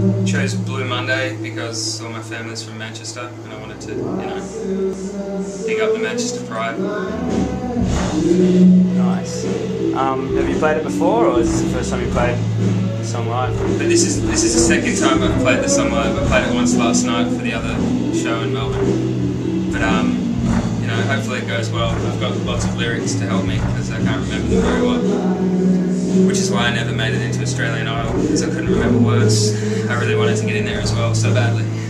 Chose Blue Monday because all my family's from Manchester and I wanted to, you know, pick up the Manchester pride. Nice. Have you played it before, or is this the first time you played the song live? But this is the second time I've played the song live. I played it once last night for the other show in Melbourne. But you know, hopefully it goes well. I've got lots of lyrics to help me because I can't remember them very well. Which is why I never made it into Australian Idol, because I couldn't remember words. I really wanted to get in there as well, so badly.